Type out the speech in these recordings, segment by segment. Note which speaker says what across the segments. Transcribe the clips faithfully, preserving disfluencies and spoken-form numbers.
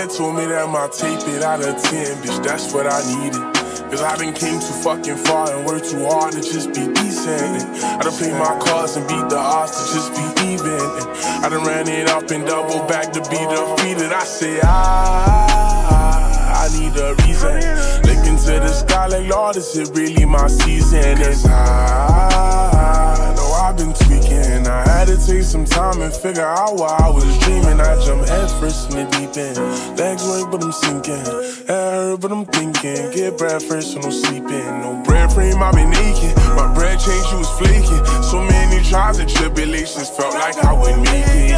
Speaker 1: man told me that my tape it out of ten, bitch, that's what I needed. Cause I done came too fucking far and worked too hard to just be decent. And I done played my cards and beat the odds to just be even. And I done ran it up and double back to be defeated. I say, I, I need a reason. Look into the sky like, Lord, is it really my season? Cause I know I've been tweaking. I had to take some time and figure out why I was dreaming. I jumped head first in the deep end. Legs work, but I'm sinking. Head hurt, but I'm thinking. Get bread first, so no sleeping. No bread frame, I been aching. My bread change, you was flaking. So many trials and tribulations, felt like I wouldn't make it.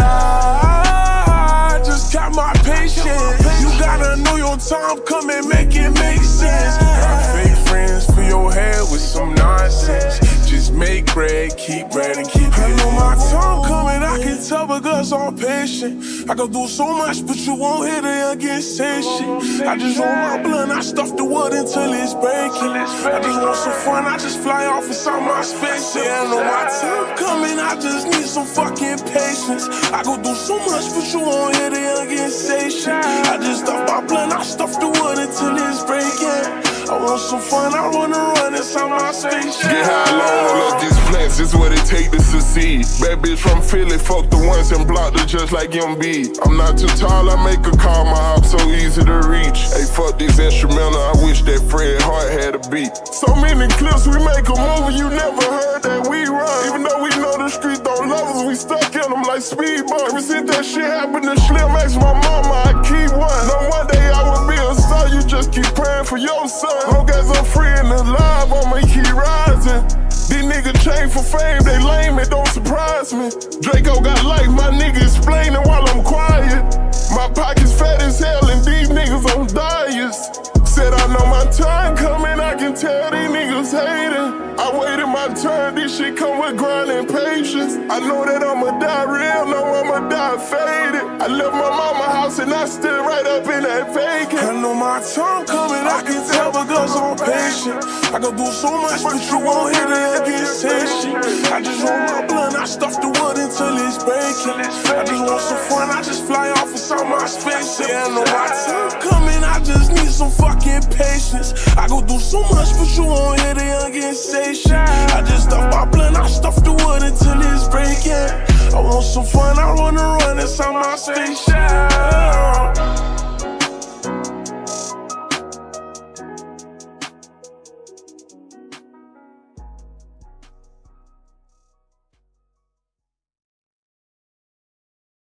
Speaker 1: I just got my patience. You gotta know your time coming, make it make sense. Got fake friends for your head with some nonsense. Just make bread, keep bread, and keep it. I know my time coming, I can tell because I'm patient. I can do so much, but you won't hit it against say shit. I just roll my blunt, I stuff the wood until it's breaking. I just want some fun, I just fly off inside my spaceship. I know my time coming, I just need some fucking patience. I go do so much, but you won't hit it against say shit. I just stuff my blunt, I stuff the wood until it's breaking. I want some fun, I wanna run inside my spaceship.
Speaker 2: Get high, long, love these plans, this what it take to succeed. Bad bitch from Philly, fuck the ones and blocked her just like M B. I'm not too tall, I make a call, my hop so easy to reach. Hey, fuck this instrumental, I wish that Fred Hart had a beat. So many clips, we make a movie, you never heard that we run. Even though we know the streets don't love us, we stuck in them like speed bumps. Ever since that shit happened to Slim, ask my mama, I keep one. Know one day I will be a star, you just keep praying for your son. Long as I'm free and alive, I'ma keep rising. These niggas chain for fame, they lame, it don't surprise me. Draco got life, my nigga explaining while I'm quiet. My pocket's fat as hell and these niggas on diets. Said I know my time coming, I can tell these niggas hating. I waited my turn, this shit come with grind and patience. I know that I'ma die real, know I'ma die faded. I left my mama house and I stood right up in that vacant.
Speaker 1: I know my time coming, I can tell because I'm patient. I can do so much, but you won't hit it against say shit. I just roll my blunt, I stuff the wood until it's breaking. I just want some fun, I just fly off inside my spaceship. I know my time coming, I just need some fucking patience. I go do so much, but you won't hit it against say shit. I just stuff my blunt, I stuff the wood until it's breaking. I want some fun.